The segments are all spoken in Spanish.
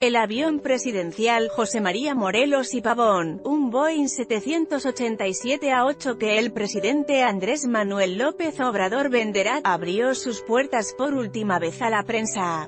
El avión presidencial José María Morelos y Pavón, un Boeing 787-8 que el presidente Andrés Manuel López Obrador venderá, abrió sus puertas por última vez a la prensa.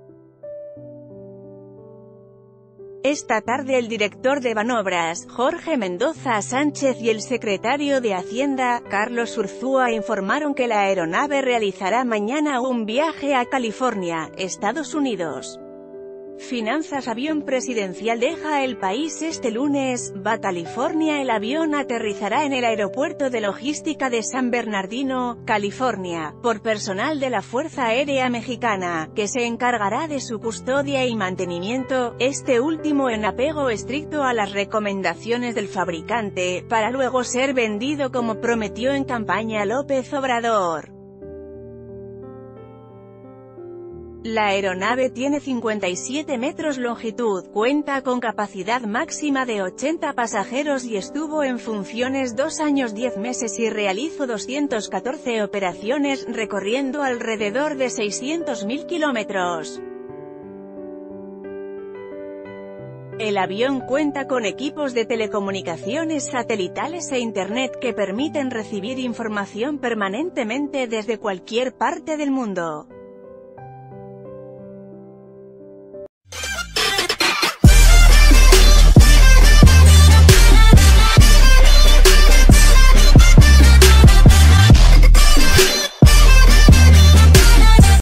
Esta tarde el director de Banobras, Jorge Mendoza Sánchez, y el secretario de Hacienda, Carlos Urzúa, informaron que la aeronave realizará mañana un viaje a California, Estados Unidos. Finanzas. Avión presidencial deja el país este lunes, va a California. El avión aterrizará en el aeropuerto de logística de San Bernardino, California, por personal de la Fuerza Aérea Mexicana, que se encargará de su custodia y mantenimiento, este último en apego estricto a las recomendaciones del fabricante, para luego ser vendido como prometió en campaña López Obrador. La aeronave tiene 57 metros longitud, cuenta con capacidad máxima de 80 pasajeros y estuvo en funciones 2 años 10 meses y realizó 214 operaciones, recorriendo alrededor de 600.000 kilómetros. El avión cuenta con equipos de telecomunicaciones satelitales e Internet que permiten recibir información permanentemente desde cualquier parte del mundo.